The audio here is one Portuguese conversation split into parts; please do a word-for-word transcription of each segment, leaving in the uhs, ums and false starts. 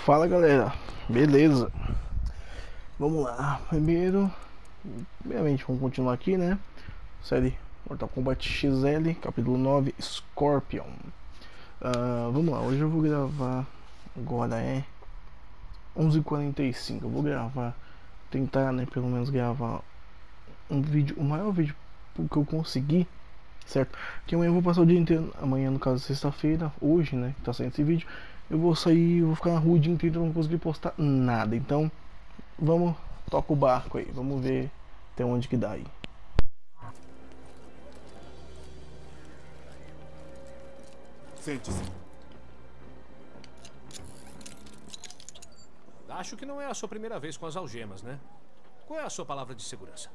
Fala galera, beleza? Vamos lá, primeiro, primeiramente vamos continuar aqui, né? Série Mortal Kombat X L, capítulo nove, Scorpion. uh, Vamos lá, hoje eu vou gravar, agora é onze e quarenta e cinco. Eu vou gravar, tentar, né, pelo menos gravar um vídeo, o maior vídeo que eu conseguir, certo? Que amanhã eu vou passar o dia inteiro, amanhã no caso sexta-feira, hoje, né, que tá saindo esse vídeo, eu vou sair, eu vou ficar na rua o dia inteiro, não vou conseguir postar nada. Então, vamos, toca o barco aí, vamos ver até onde que dá aí. Sente-se. Acho que não é a sua primeira vez com as algemas, né? Qual é a sua palavra de segurança?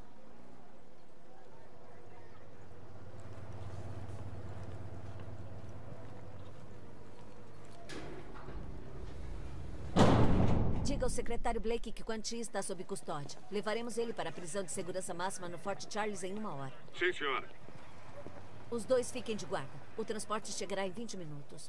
Diga ao secretário Blake que Quan Chi está sob custódia. Levaremos ele para a prisão de segurança máxima no Fort Charles em uma hora. Sim, senhora. Os dois fiquem de guarda. O transporte chegará em vinte minutos.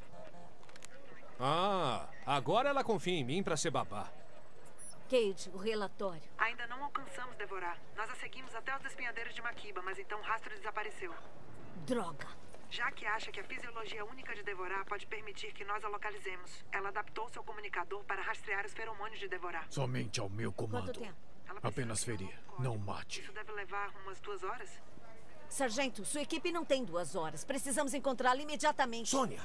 Ah, agora ela confia em mim para ser babá. Cade, o relatório. Ainda não alcançamos Devorar. Nós a seguimos até os despenhadeiros de Makiba, mas então o rastro desapareceu. Droga. Já que acha que a fisiologia única de Devorar pode permitir que nós a localizemos, ela adaptou seu comunicador para rastrear os feromônios de Devorar. Somente ao meu comando. Quanto tempo? Ela precisa Apenas de um ferir, novo código. não mate. Isso deve levar umas duas horas? Sargento, sua equipe não tem duas horas. Precisamos encontrá-la imediatamente. Sônia!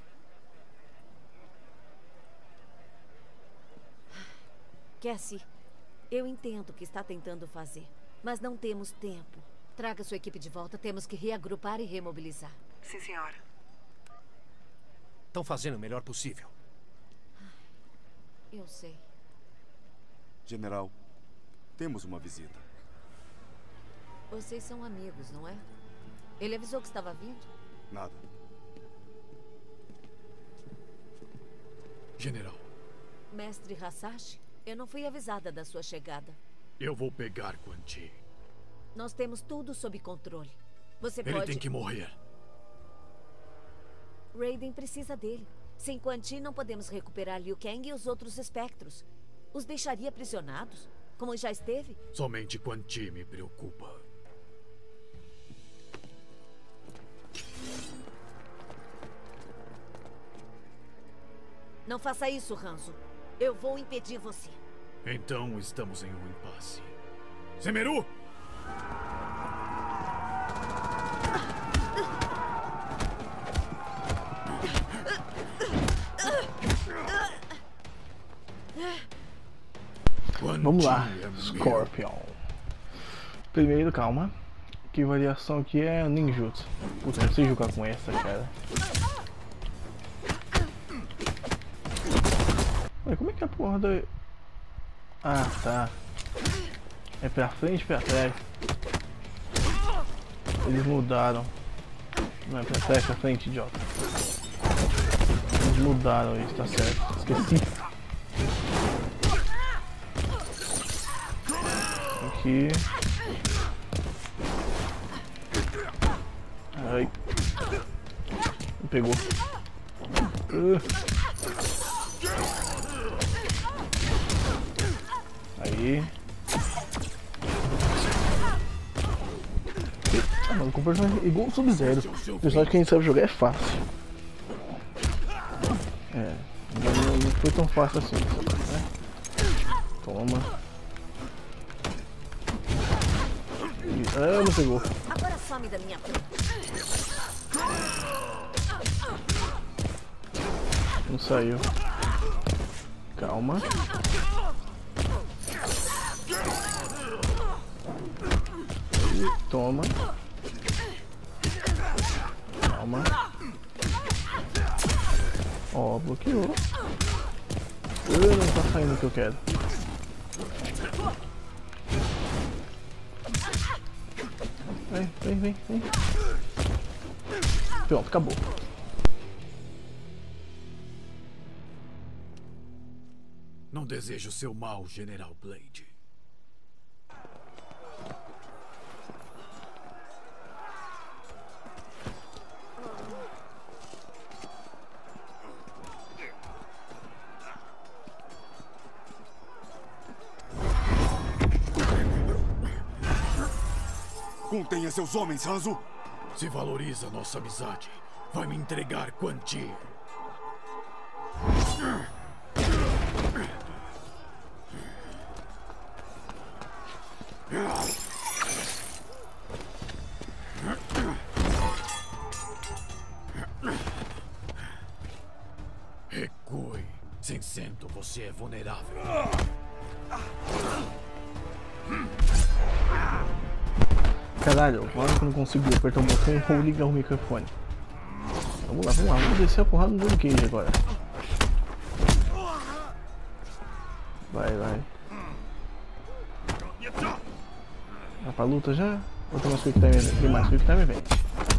Cassie, eu entendo o que está tentando fazer, mas não temos tempo. Traga sua equipe de volta. Temos que reagrupar e remobilizar. Sim, senhora. Estão fazendo o melhor possível. Eu sei. General, temos uma visita. Vocês são amigos, não é? Ele avisou que estava vindo? Nada. General, Mestre Hasashi, eu não fui avisada da sua chegada. eu vou pegar Quan Chi. Nós temos tudo sob controle. Você Ele pode... tem que morrer. Raiden precisa dele. Sem Quan Chi não podemos recuperar Liu Kang e os outros espectros. Os deixaria aprisionados, como já esteve? Somente Quan Chi me preocupa. Não faça isso, Hanzo. Eu vou impedir você. Então estamos em um impasse. Semeru! Vamos lá, Scorpion. Primeiro, calma. Que variação aqui é ninjutsu. Puta, não sei jogar com essa, cara. Ué, como é que a porra da... Ah, tá. É pra frente e pra trás. Eles mudaram. Não é pra trás, pra frente, idiota. Eles mudaram isso, tá certo. Esqueci. Aqui. Ai. Me pegou. Uh. Aí. Ah, mano, com personagem igual o Sub-Zero. O personagem que a gente sabe jogar é fácil. É. Não, não foi tão fácil assim, né? Toma. Ah, não pegou. Agora some da minha frente. Não saiu. Calma. E toma. Calma. Ó, bloqueou. Uh, não tá saindo o que eu quero. Vem, vem, vem, vem. Pronto, acabou. Não desejo seu mal, General Blade. Juntem a seus homens, Hanzo! Se valoriza nossa amizade, vai me entregar Quan Chi. Recue. Cinzento, você é vulnerável. Caralho, agora que eu não consigo apertar o botão, vou ligar o microfone. Vamos lá, vamos lá, vamos descer a porrada no Johnny Cage agora. Vai, vai. Vai pra luta já? Ou tem mais Quick Time? Tem mais Quick Time Event.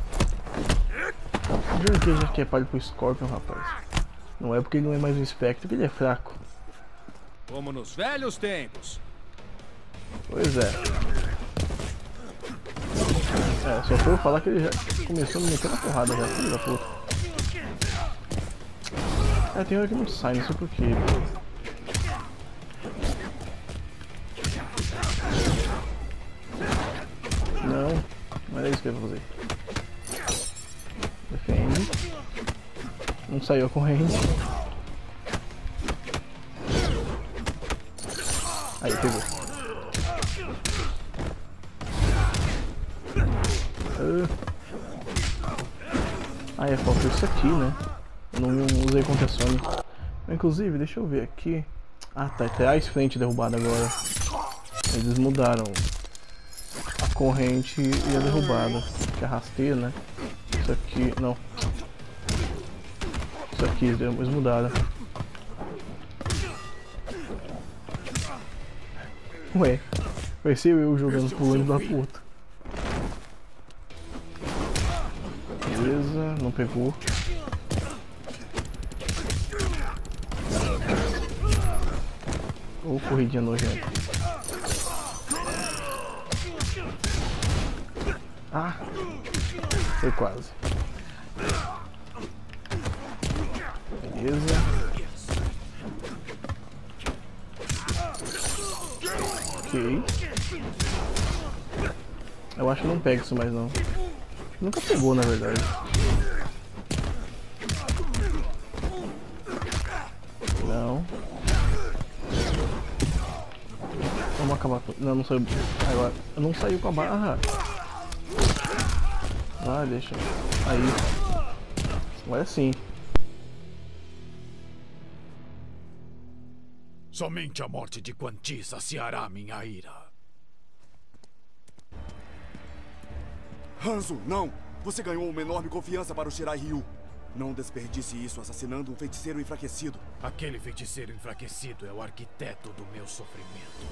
O Johnny Cage acho que é palho pro Scorpion, rapaz. Não é porque ele não é mais um Spectre que ele é fraco. Como nos velhos tempos. Pois é. É, só foi eu falar que ele já começou a me meter na porrada já, filho da puta. É, tem hora que não sai, não sei porquê. Não, não era isso que eu ia fazer. Defende. Não saiu a corrente. Aí, pegou. Ah, é, falta isso aqui, né? Eu não usei contra a Sony. Inclusive, deixa eu ver aqui. Ah, tá, até a frente derrubada agora. Eles mudaram a corrente e a derrubada. Que é rasteira, né? Isso aqui, não. Isso aqui, eles mudaram. Ué, vai ser eu jogando pulando da puta. Beleza, não pegou. Ou oh, corridinha nojenta. Ah, foi quase. Beleza. Ok. Eu acho que não pega isso mais não. Nunca pegou, na verdade. Não. Vamos acabar com... Não, não saiu... Agora, não saiu com a barra. Ah, deixa. Aí. Agora sim. Somente a morte de Quan Chi saciará minha ira. Hanzo, não! Você ganhou uma enorme confiança para o Shirai Ryu. Não desperdice isso assassinando um feiticeiro enfraquecido. Aquele feiticeiro enfraquecido é o arquiteto do meu sofrimento.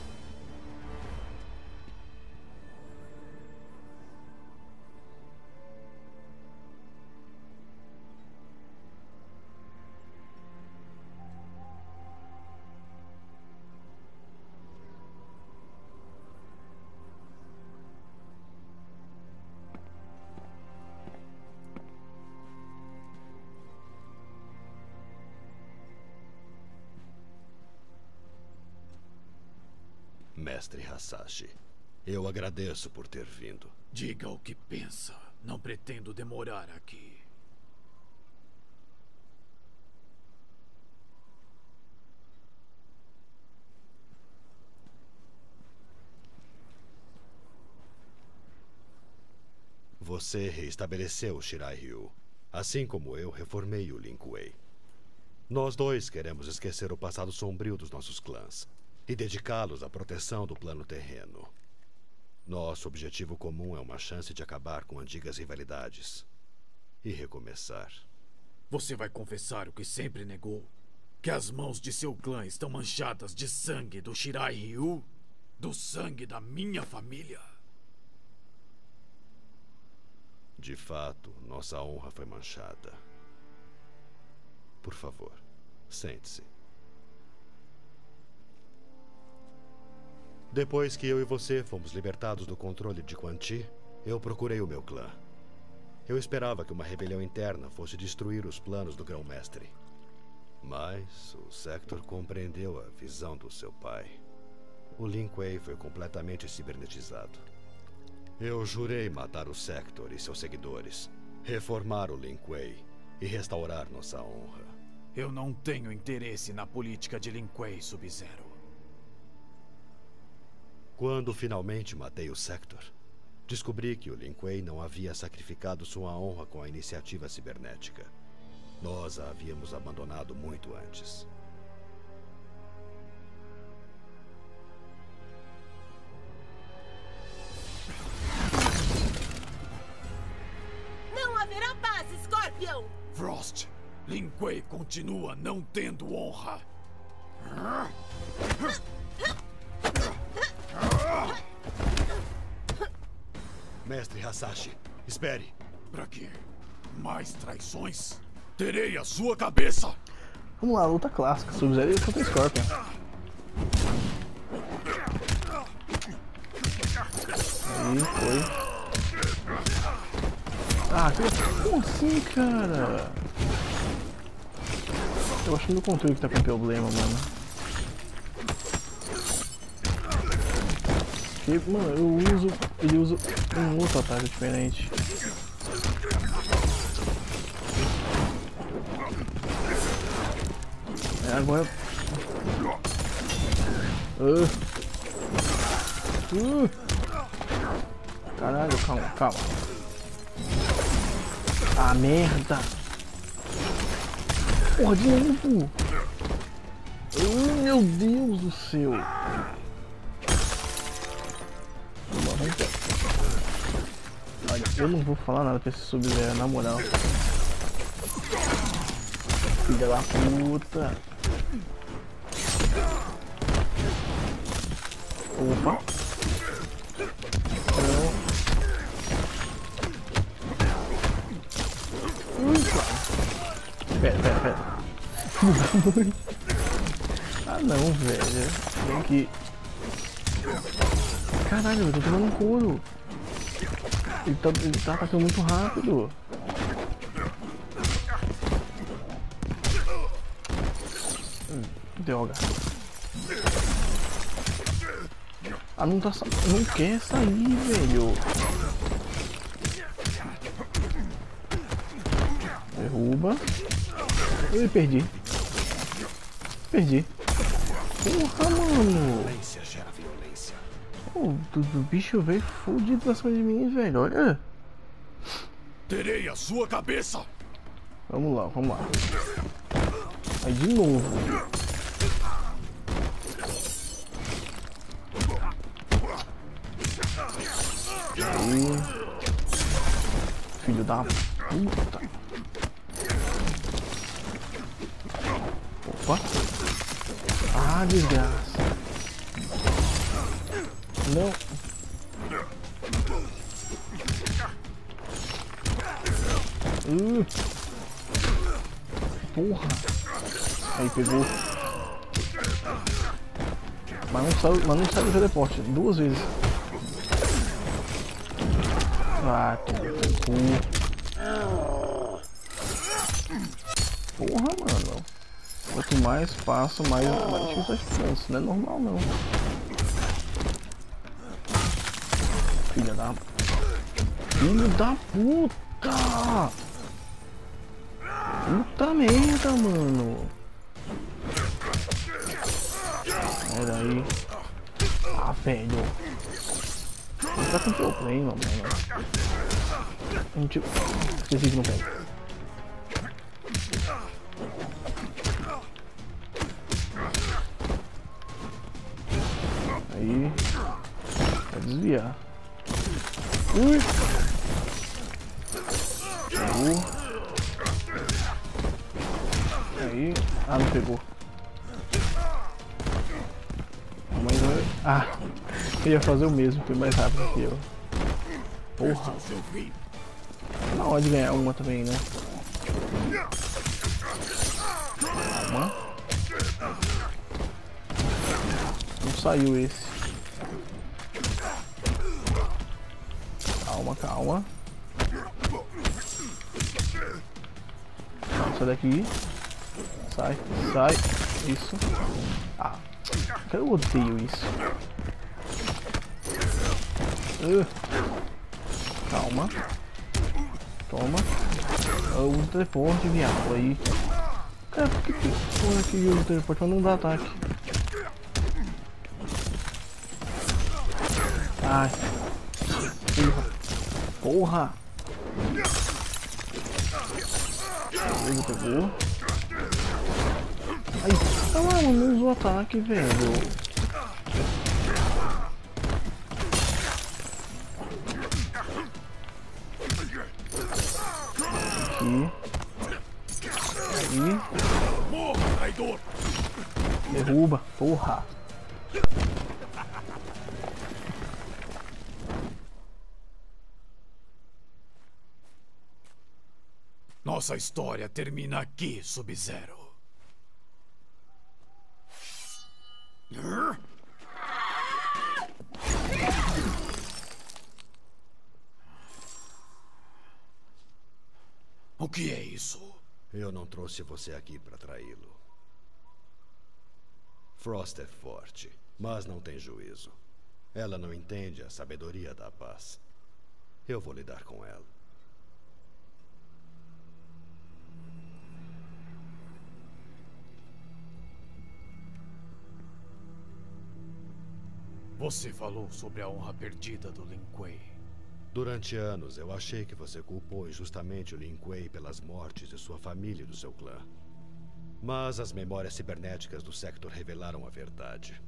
Mestre Hasashi, eu agradeço por ter vindo. Diga o que pensa. Não pretendo demorar aqui. Você reestabeleceu o Shirai Ryu, assim como eu reformei o Lin Kuei. Nós dois queremos esquecer o passado sombrio dos nossos clãs e dedicá-los à proteção do plano terreno. Nosso objetivo comum é uma chance de acabar com antigas rivalidades e recomeçar. Você vai confessar o que sempre negou? Que as mãos de seu clã estão manchadas de sangue do Shirai Ryu? Do sangue da minha família? De fato, nossa honra foi manchada. Por favor, sente-se. Depois que eu e você fomos libertados do controle de Quan Chi, eu procurei o meu clã. Eu esperava que uma rebelião interna fosse destruir os planos do Grão-Mestre. Mas o Sector compreendeu a visão do seu pai. O Lin Kuei foi completamente cibernetizado. Eu jurei matar o Sector e seus seguidores, reformar o Lin Kuei e restaurar nossa honra. Eu não tenho interesse na política de Lin Kuei, Sub-Zero. Quando finalmente matei o Sector, descobri que o Lin Kuei não havia sacrificado sua honra com a iniciativa cibernética. Nós a havíamos abandonado muito antes. Não haverá paz, Scorpion! Frost, Lin Kuei continua não tendo honra. Mestre Hasashi, espere. Pra quê? Mais traições? Terei a sua cabeça! Vamos lá, luta clássica, Sub-Zero e contra Scorpion. Aí, foi. Ah, que... como assim, cara? Eu acho que meu controle que tá com problema, mano. Porque, mano, eu uso... ele usa um outro ataque diferente. É, agora... Uh. Uh. Caralho, calma, calma. Ah, merda! Porra, de novo! Oh, meu Deus do céu! Vamos ver. Olha, eu não vou falar nada pra esse Sub-Zero, na moral. Filha da puta! Opa! Não. Pera, pera, pera. Ah não, velho. Tem que... Caralho, eu tô tomando um couro. Ele tá, ele tá atacando muito rápido. Hum, droga. Ah, não tá sa... não quer sair, velho. Derruba. Eu perdi. Perdi. Porra, mano. Violência gera violência. Oh, o, o bicho veio fudido pra cima de mim, velho. Olha. Terei a sua cabeça. Vamos lá, vamos lá. Aí de novo. Aí. Filho da puta. Opa. Ah, desgraça. Não. Uh. Porra. Aí pegou. Mas não sai, mas não sai do teleporte. Duas vezes. Ah, tomou. Porra, mano. Quanto mais passo, mais, mais difícil as chances. Não é normal, não. Filha da... Filho da puta! Puta merda, mano. Pera aí. Ah, velho. Ele tá com problema, mano. Um tipo... Esqueci que não pega. Aí. Vai desviar. Ui! Pegou. Aí. Ah, não pegou. Mas eu... Ah! Eu ia fazer o mesmo, foi mais rápido que eu. Porra! Na hora de ganhar uma também, né? Calma. Não saiu esse. Calma, calma. Sai daqui. Sai, sai. Isso. Ah, eu odeio isso. Uh. Calma. Toma. Eu uso teleporte, viado. Aí. Cara, por que que porra que usa teleporte, mas não dá ataque? Ai. Porra. Beleza, pegou. Aí, tá lá, mano, não usou o ataque, velho. Aqui. Aí. Derruba, porra. Nossa história termina aqui, Sub-Zero. O que é isso? Eu não trouxe você aqui para traí-lo. Frost é forte, mas não tem juízo. Ela não entende a sabedoria da paz. Eu vou lidar com ela. Você falou sobre a honra perdida do Lin Kuei. Durante anos, eu achei que você culpou injustamente o Lin Kuei pelas mortes de sua família e do seu clã. Mas as memórias cibernéticas do Sector revelaram a verdade.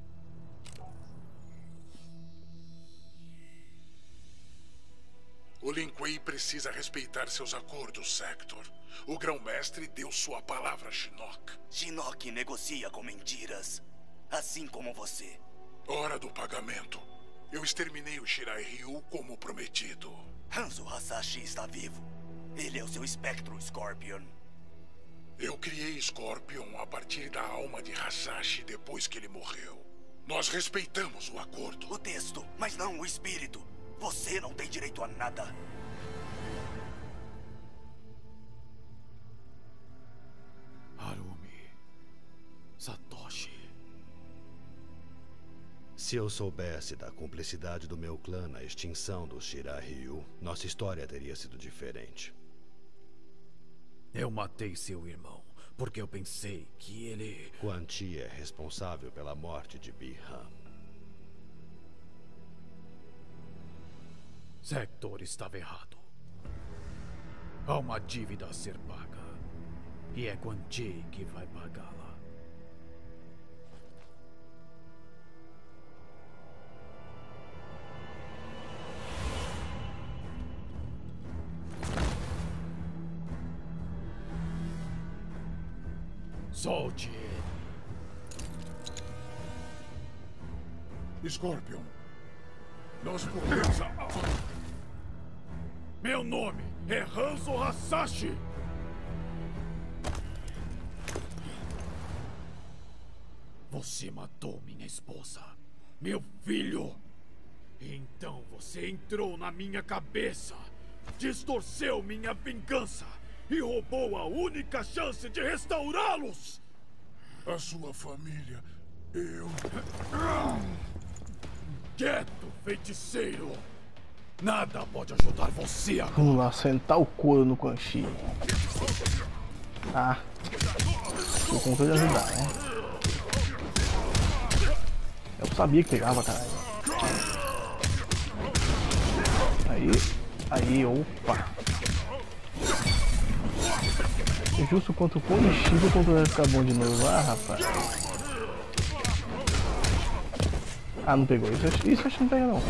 O Lin Kuei precisa respeitar seus acordos, Sector. O Grão-Mestre deu sua palavra a Shinnok. Shinnok negocia com mentiras, assim como você. Hora do pagamento. Eu exterminei o Shirai Ryu como prometido. Hanzo Hasashi está vivo. Ele é o seu espectro, Scorpion. Eu criei Scorpion a partir da alma de Hasashi depois que ele morreu. Nós respeitamos o acordo. O texto, mas não o espírito. Você não tem direito a nada. Harumi. Satoshi. Se eu soubesse da cumplicidade do meu clã na extinção do Shirai Ryu, nossa história teria sido diferente. Eu matei seu irmão, porque eu pensei que ele... Quan Chi é responsável pela morte de Bi-Han. Sector estava errado. Há uma dívida a ser paga. E é Quan Chi que vai pagá-la. Solte ele. Scorpion, nós podemos... Meu nome é Hanzo Hasashi. Você matou minha esposa, meu filho. Então você entrou na minha cabeça, distorceu minha vingança e roubou a única chance de restaurá-los! A sua família, eu... Quieto, feiticeiro! Nada pode ajudar você agora. Vamos lá, sentar o couro no Quan Chi. Ah. Eu consigo ajudar, né? Eu sabia que pegava, caralho. Aí. Aí, opa. É justo quanto o combustível, quanto vai ficar bom de novo. Ah, rapaz. Ah, não pegou. Isso, isso acho que não pega, não.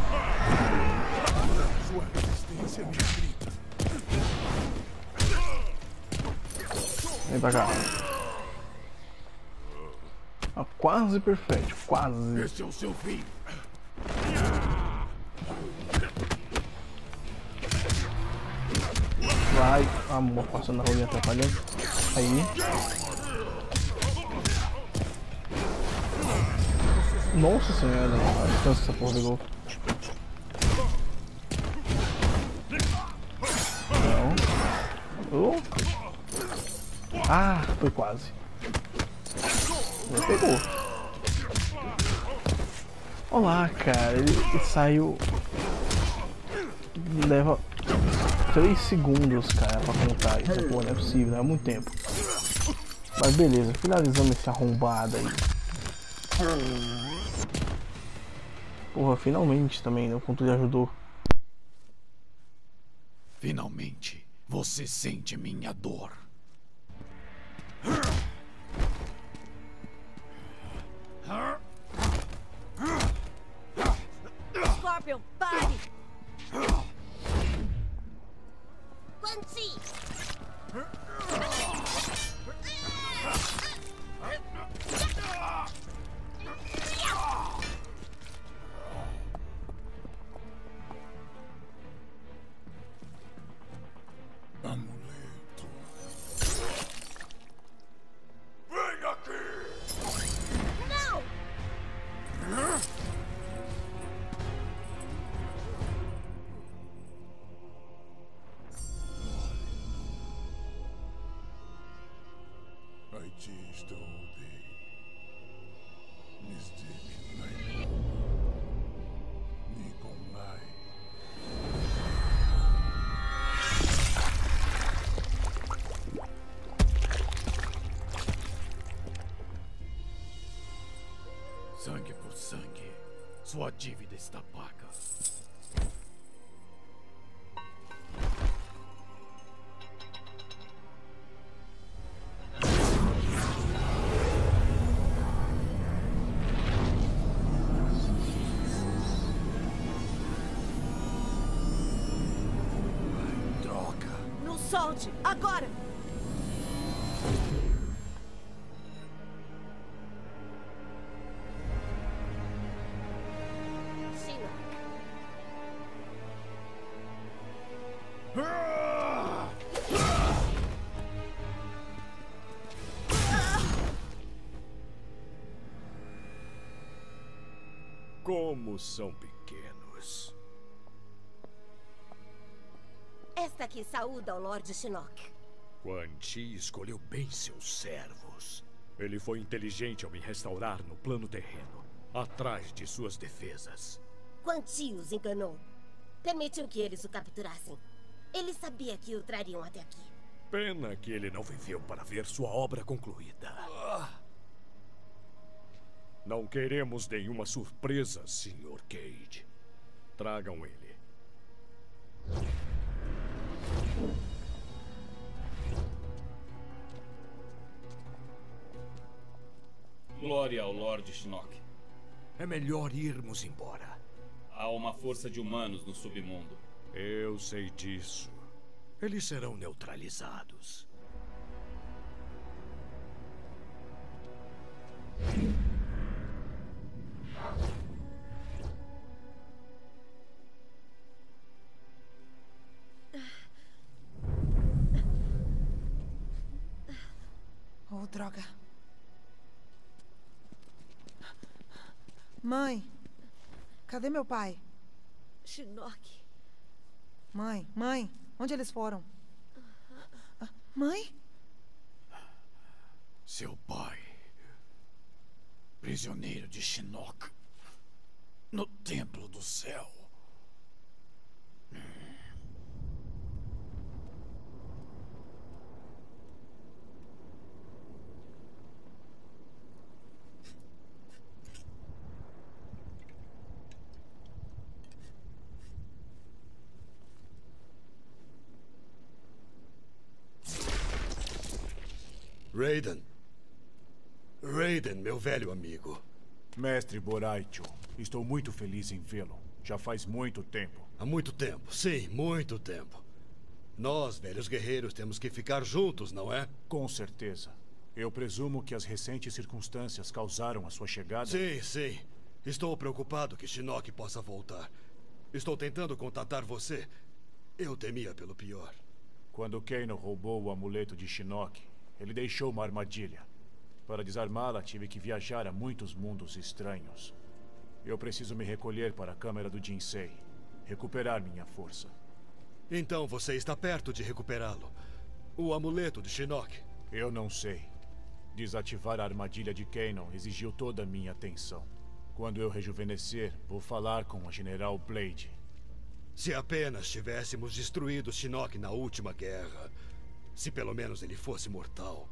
Sua resistência me grita. Vem pra cá. Ah, quase perfeito. Quase. Esse é o seu fim. Vai. Amor, passando na rolinha atrapalhando. Aí. Nossa senhora, a distância essa porra pegou. Não. Oh. Ah, foi quase. Já pegou. Olá, cara, ele, ele saiu leva três segundos, cara, pra contar isso. Pô, não é possível, é muito tempo. Mas beleza, finalizamos esse arrombado aí. Porra, finalmente também, né? O controle ajudou. Finalmente, você sente minha dor. Scorpion, pare! Quan Chi! Amuleto. Vem aqui! Não! Haiti estou bem. Mystic Night. Nikolai. Sangue por sangue. Sua dívida está paga. Droga. Não solte! Agora! Shinnok. Como são pequenos. Esta aqui saúda ao Lorde Shinnok. Quan Chi escolheu bem seus servos. Ele foi inteligente ao me restaurar no plano terreno, atrás de suas defesas. Quan Chi os enganou. Permitiu que eles o capturassem. Ele sabia que o trariam até aqui. Pena que ele não viveu para ver sua obra concluída. Não queremos nenhuma surpresa, senhor Cage. Tragam ele. Glória ao Lorde Shinnok. É melhor irmos embora. Há uma força de humanos no submundo. Eu sei disso. Eles serão neutralizados. Oh, droga. Mãe, cadê meu pai? Shinnok. Mãe, mãe, onde eles foram? Ah, mãe? Seu pai. Prisioneiro de Shinnok. No Templo do Céu. Raiden. Raiden, meu velho amigo. Mestre Boraicho, estou muito feliz em vê-lo. Já faz muito tempo. Há muito tempo, sim, muito tempo. Nós, velhos guerreiros, temos que ficar juntos, não é? Com certeza. Eu presumo que as recentes circunstâncias causaram a sua chegada? Sim, sim. Estou preocupado que Shinnok possa voltar. Estou tentando contatar você. Eu temia pelo pior. Quando Kano roubou o amuleto de Shinnok, ele deixou uma armadilha. Para desarmá-la, tive que viajar a muitos mundos estranhos. Eu preciso me recolher para a câmara do Jinsei. Recuperar minha força. Então você está perto de recuperá-lo. O amuleto de Shinnok. Eu não sei. Desativar a armadilha de Kano exigiu toda a minha atenção. Quando eu rejuvenescer, vou falar com a General Blade. Se apenas tivéssemos destruído Shinnok na última guerra. Se pelo menos ele fosse mortal.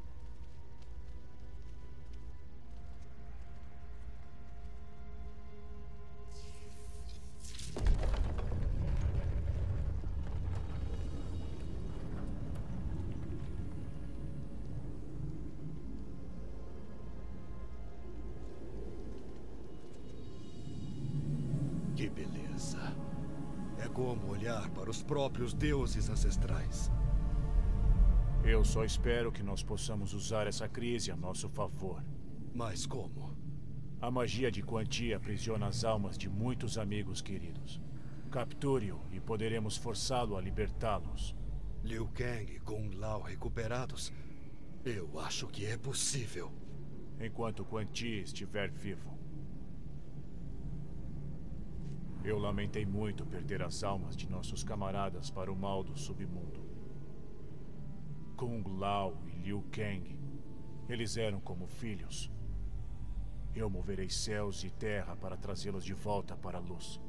Que beleza. É como olhar para os próprios deuses ancestrais. Eu só espero que nós possamos usar essa crise a nosso favor. Mas como? A magia de Quan Chi aprisiona as almas de muitos amigos queridos. Capture-o e poderemos forçá-lo a libertá-los. Liu Kang e Kung Lao recuperados? Eu acho que é possível. Enquanto Quan Chi estiver vivo. Eu lamentei muito perder as almas de nossos camaradas para o mal do submundo. Kung Lao e Liu Kang, eles eram como filhos. Eu moverei céus e terra para trazê-los de volta para a luz.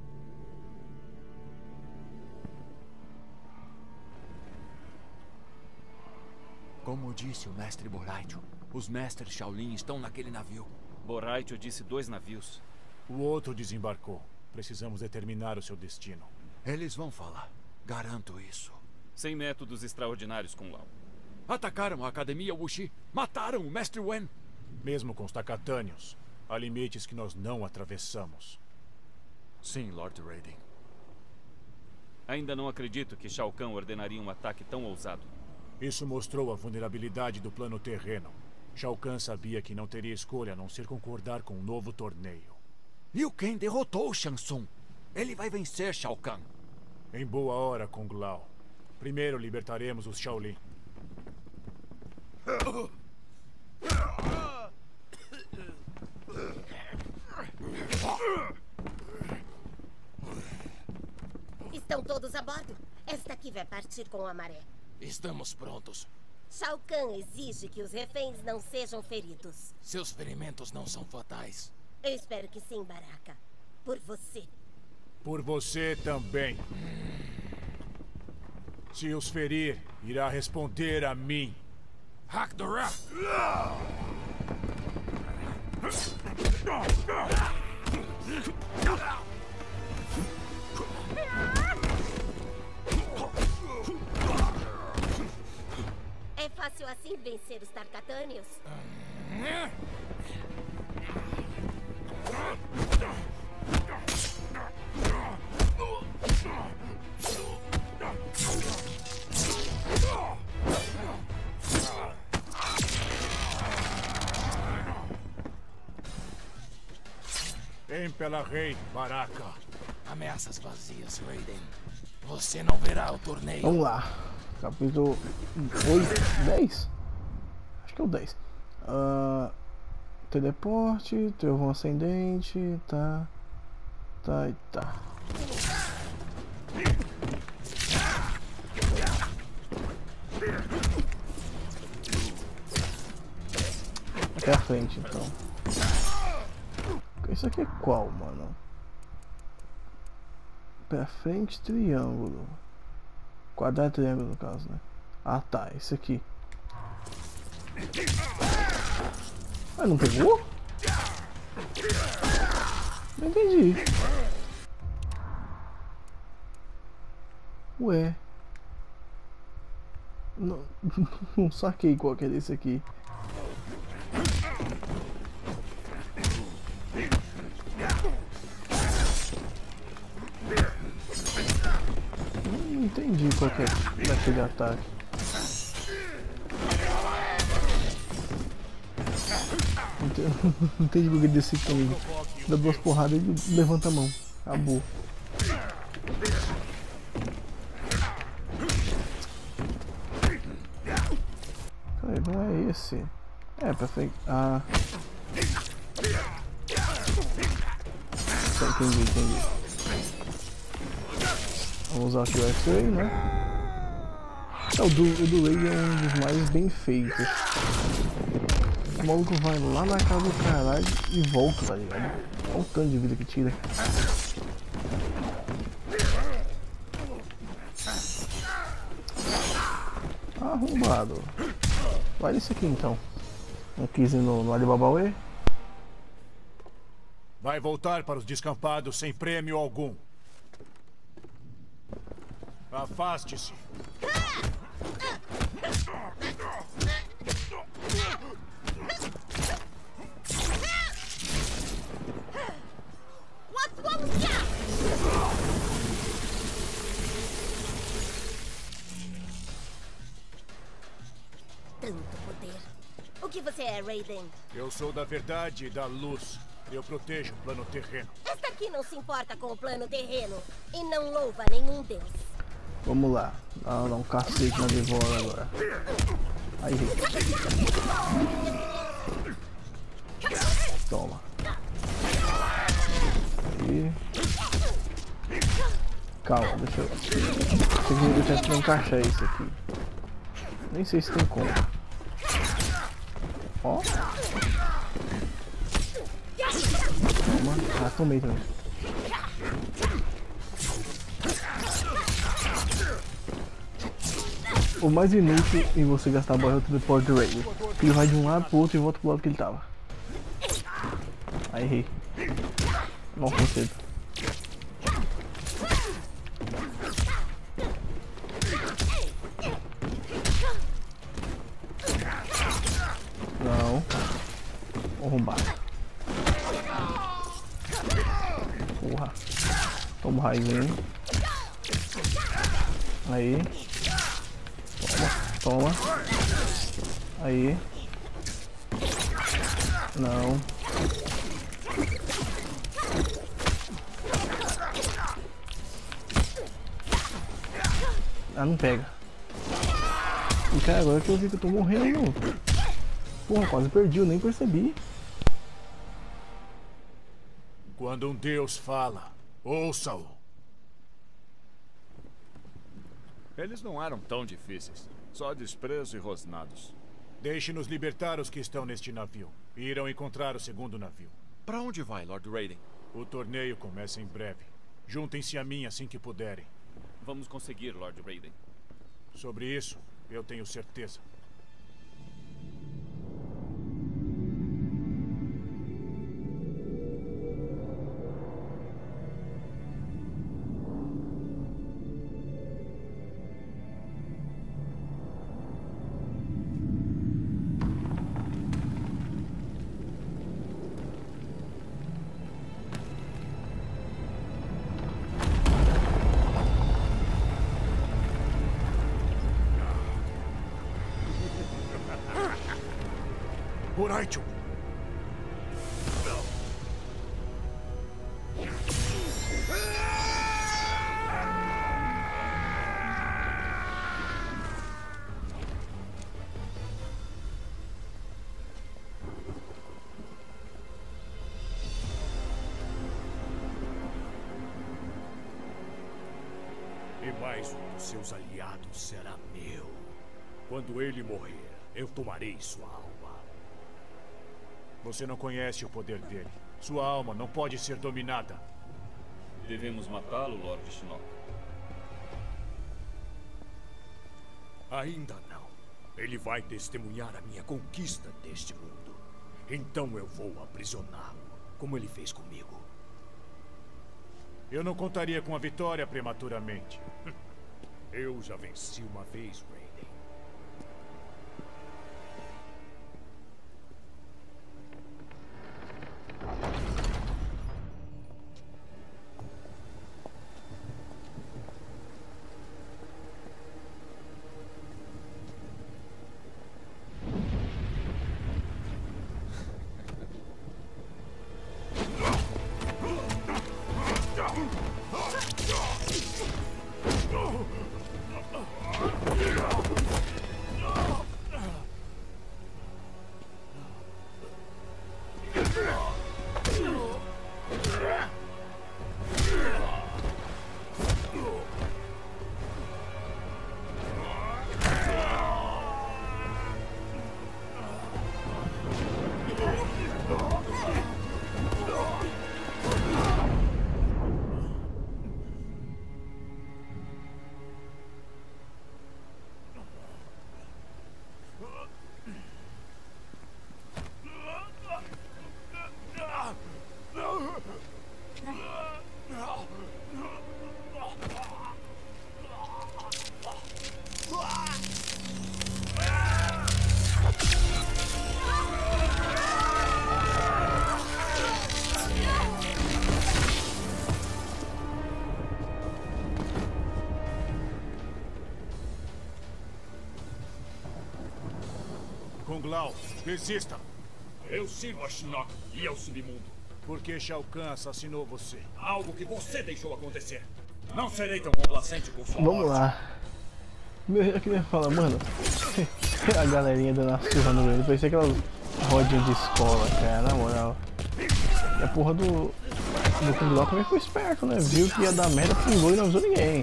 Como disse o mestre Boraicho, os mestres Shaolin estão naquele navio. Boraicho disse dois navios. O outro desembarcou. Precisamos determinar o seu destino. Eles vão falar. Garanto isso. Sem métodos extraordinários, Kung Lao. Atacaram a Academia Wuxi. Mataram o Mestre Wen. Mesmo com os Takatânios, há limites que nós não atravessamos. Sim, Lord Raiden. Ainda não acredito que Shao Kahn ordenaria um ataque tão ousado. Isso mostrou a vulnerabilidade do plano terreno. Shao Kahn sabia que não teria escolha a não ser concordar com um novo torneio. Liu Kang derrotou Shang Tsung. Ele vai vencer Shao Kahn. Em boa hora, Kung Lao. Primeiro libertaremos os Shaolin. Estão todos a bordo? Esta aqui vai partir com a maré. Estamos prontos. Shao Kahn exige que os reféns não sejam feridos. Seus ferimentos não são fatais. Eu espero que sim, Baraka. Por você. Por você também. Se os ferir, irá responder a mim. Hakdora! É fácil assim vencer os Tarkatânios? Impela Rei, Baraka. Ameaças vazias, Raiden. Você não verá o torneio. Vamos lá. Capítulo oito, dez? Acho que é o dez. Uh, teleporte, trovão ascendente, tá. Tá e tá. Até a frente, então. Isso aqui é qual, mano? Pra frente, triângulo. Quadrado, triângulo, no caso, né? Ah, tá. Esse aqui. Ah, não pegou? Não entendi. Ué. Não, não saquei qual que é desse aqui. Não entendi qual que é daquele ataque. Não entendi porque ele decide comigo. Dá duas porradas e levanta a mão. Acabou. Peraí, não é esse. É, perfeito. Ah. Tá, entendi, entendi. Vamos usar aqui o X-Ray, né? É, o do, o do Ray é um dos mais bem feitos. O maluco vai lá na casa do caralho e volta, tá ligado? Olha o tanto de vida que tira. Arrombado. Vai nisso aqui então. Não quis ir no, no Alibaba Way. Vai voltar para os descampados sem prêmio algum. Afaste-se. Tanto poder. O que você é, Raiden? Eu sou da verdade e da luz. Eu protejo o plano terreno. Esta aqui não se importa com o plano terreno e não louva nenhum deus. Vamos lá. Dá, dá um cacete na Devora agora. Aí. Toma. Aí. Calma, deixa eu... Eu tenho que encaixar isso aqui. Nem sei se tem como. Ó. Toma. Ah, tomei também. O mais inútil em você gastar a bola é o teleporte do Raiden. Ele vai de um lado pro outro e volta pro lado que ele tava. Aí errei. Não consigo. Não. Arrombado. Porra. Toma o raizinho. Aí. Toma. Toma. Aí. Não. Ah, não pega. E cara, agora que eu vi que eu tô morrendo. Porra, quase perdi, eu nem percebi. Quando um deus fala, ouça-o. Eles não eram tão difíceis. Só desprezo e rosnados. Deixe-nos libertar os que estão neste navio. E irão encontrar o segundo navio. Para onde vai, Lord Raiden? O torneio começa em breve. Juntem-se a mim assim que puderem. Vamos conseguir, Lord Raiden. Sobre isso, eu tenho certeza. Boraicho! E mais um dos seus aliados será meu. Quando ele morrer, eu tomarei sua alma. Você não conhece o poder dele. Sua alma não pode ser dominada. Devemos matá-lo, Lord Shinnok? Ainda não. Ele vai testemunhar a minha conquista deste mundo. Então eu vou aprisioná-lo, como ele fez comigo. Eu não contaria com a vitória prematuramente. Eu já venci uma vez, Raiden. Oh! Kong Lao, resista! Eu sirvo a Shinnok e ao submundo. Por que Shao Kahn assassinou você? Algo que você deixou acontecer. Não serei tão complacente com sua Vamos morte. lá. Eu queria falar, mano. A galerinha dando a surra no meio. Parecia aquelas rodinhas de escola, cara, na moral. E a porra do. do Kung Lao também foi esperto, né? Viu que ia dar merda, pulou e não avisou ninguém.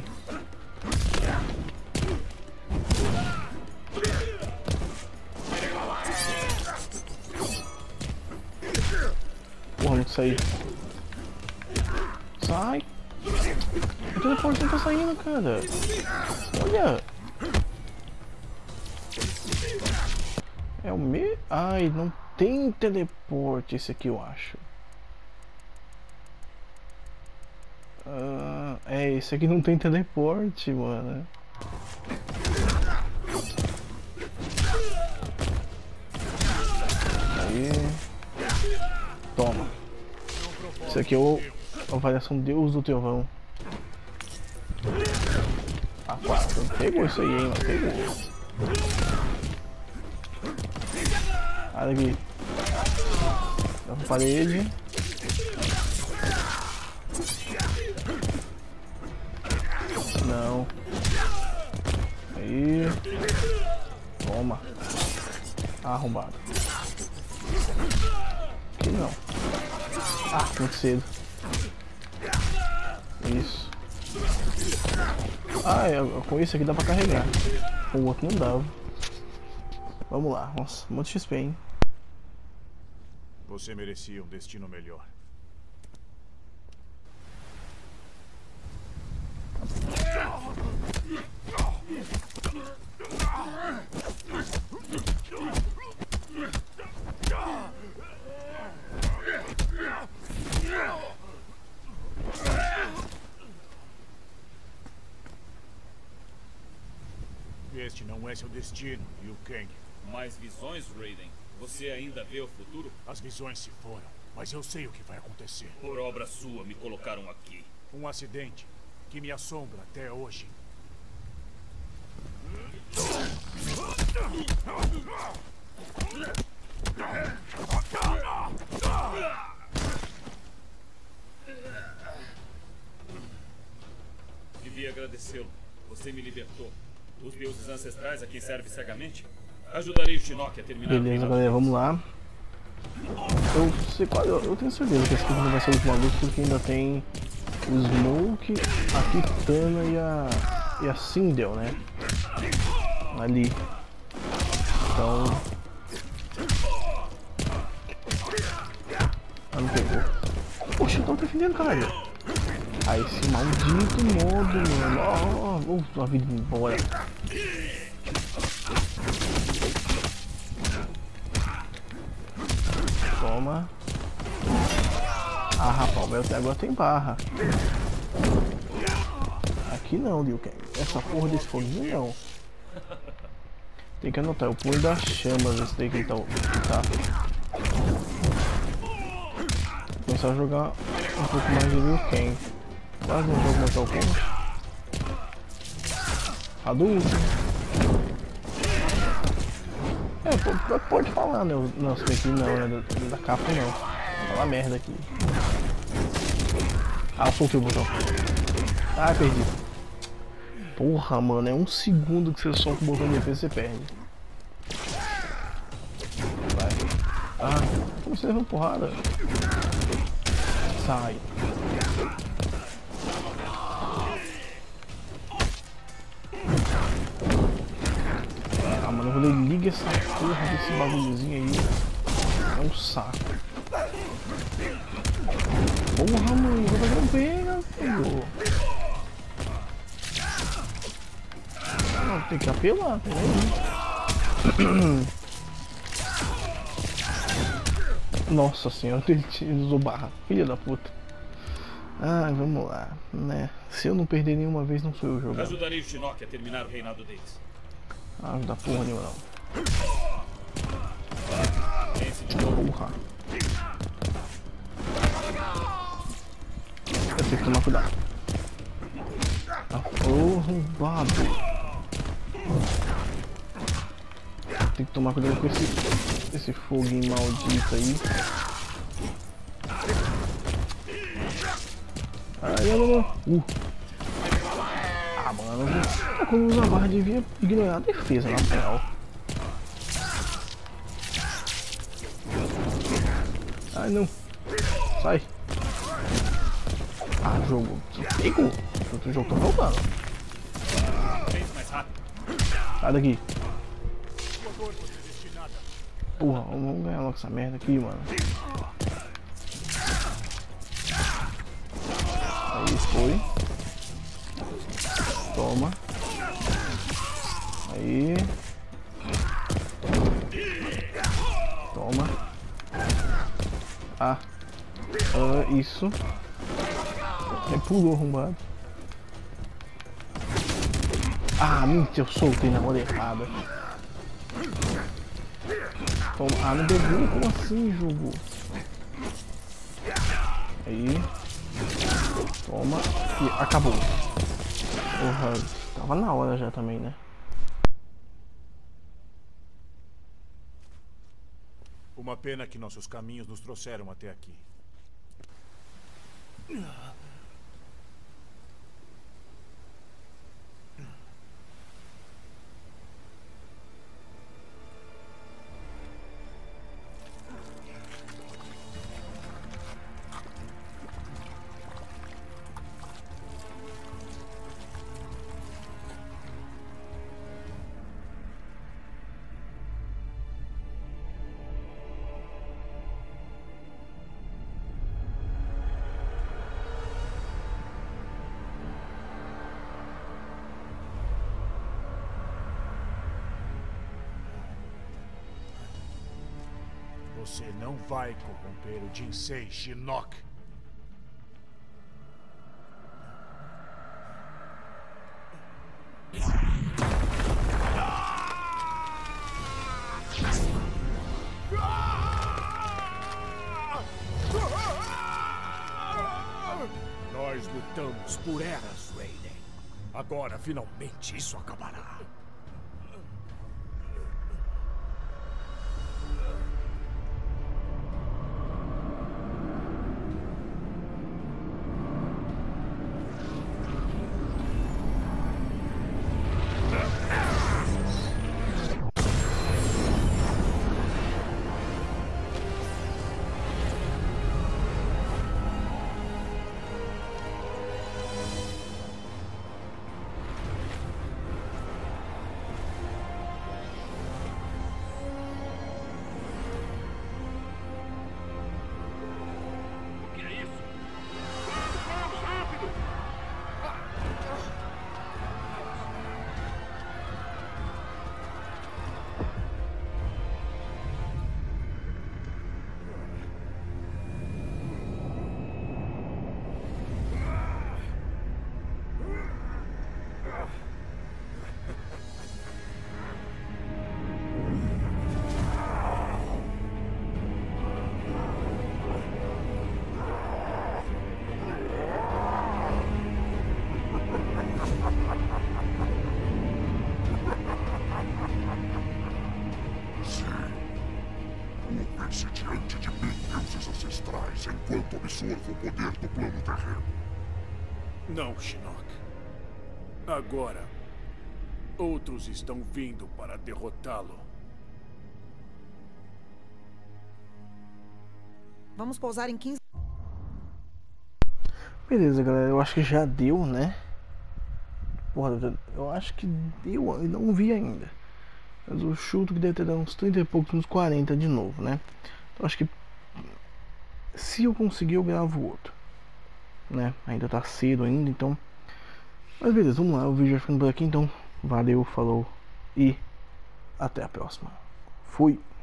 Porra, não saí. Sai! O teleporte não tá saindo, cara. Olha! É o me... Ai, não tem teleporte esse aqui, eu acho. Ah, é, esse aqui não tem teleporte, mano. Aí. Toma. Esse aqui é o... a variação Deus do Trovão. Ah, quase. Pegou isso aí, hein, mano. Pegou. Olha aqui. Dá pra parede. Não. Aí. Toma. Arrombado. Aqui não. Ah, muito cedo. Isso. Ah, é, com isso aqui dá pra carregar. Com o outro não dava. Vamos lá. Nossa, muito X P, hein? Você merecia um destino melhor. Este não é seu destino, Liu Kang. Mais visões, Raiden? Você ainda vê o futuro? As visões se foram, mas eu sei o que vai acontecer. Por obra sua, me colocaram aqui. Um acidente que me assombra até hoje. Devia agradecê-lo. Você me libertou. Os deuses ancestrais a quem serve cegamente? Ajudarei o Shinnok a terminar. Beleza, galera, vamos lá. Eu, sei qual, eu, eu tenho certeza que esse aqui não vai ser o último luta, porque ainda tem o Smoke, a Kitana e a, e a Sindel, né? Ali. Então... Ah, não pegou. Poxa, eu tô defendendo, caralho. Ah, esse maldito modo, mano. Ó, oh, oh, a vida embora. Toma. Ah, rapaz, agora tem barra. Aqui não, Liu Kang. Essa porra desse foguinho não. Tem que anotar, o punho das chamas, esse daí que ele tá. tá. Vou começar a jogar um pouco mais de Liu Kang. Quase não jogo Mortal Kombat. Adulto. É, pode, pode falar, né? Nossa, aqui não, né? Da, da capa não. Fala merda aqui. Ah, eu soltei o botão. Ah, perdi. Porra, mano, é um segundo que você solta o botão de defesa e você perde. Vai. Ah, como você levou porrada? Sai. Ah, mano, quando ele liga essa porra desse bagulhozinho aí, é um saco. Porra, mano, eu vou não pega, filho. Não, tem que apelar, peraí. Nossa senhora, ele usou barra, filha da puta. Ah, vamos lá, né? Se eu não perder nenhuma vez, não sou eu jogando. Ajudarei o Shinnok a terminar o reinado deles. Ah, não dá porra nenhuma não. Porra. Eu tenho que tomar cuidado. Ah, oh, roubado. Tem que tomar cuidado com esse, esse foguinho maldito aí. Ai, não, não, não. Uh. Ah, mano. Quando usa a barra devia ignorar a defesa, na real. Ai, não. Sai. Ah, jogo. Que pegou. Outro jogo tá roubando. Sai daqui. Porra, vamos ganhar logo essa merda aqui, mano. Aí foi. Toma. Aí. Toma. Ah. Ah, isso. Ele pulou, arrombado. Ah, mentira, eu soltei na hora errada. Toma. Ah, não deu. Como assim, jogo? Aí. Toma. E acabou. Porra, tava na hora já também, né? Uma pena que nossos caminhos nos trouxeram até aqui. Você não vai corromper o Jinsei Shinnok. Nós lutamos por eras, Raiden. Agora, finalmente, isso acabará. Diante de mim, deuses ancestrais, enquanto absorvo o poder do plano terreno. Não, Shinnok. Agora, outros estão vindo para derrotá-lo. Vamos pousar em quinze... Beleza, galera. Eu acho que já deu, né? Porra, eu acho que deu. Eu não vi ainda. Mas eu chuto que deve ter dado uns trinta e poucos, uns quarenta de novo, né? Então acho que se eu conseguir eu gravo outro, né? Ainda tá cedo ainda, então. Mas beleza, vamos lá. O vídeo vai ficando por aqui, então. Valeu, falou e até a próxima. Fui!